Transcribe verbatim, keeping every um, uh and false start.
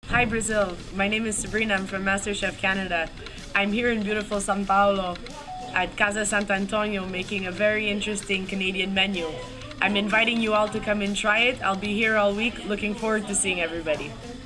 Hi Brazil, my name is Sabrina, I'm from Masterchef Canada. I'm here in beautiful São Paulo at Casa Santo Antonio making a very interesting Canadian menu. I'm inviting you all to come and try it. I'll be here all week, looking forward to seeing everybody.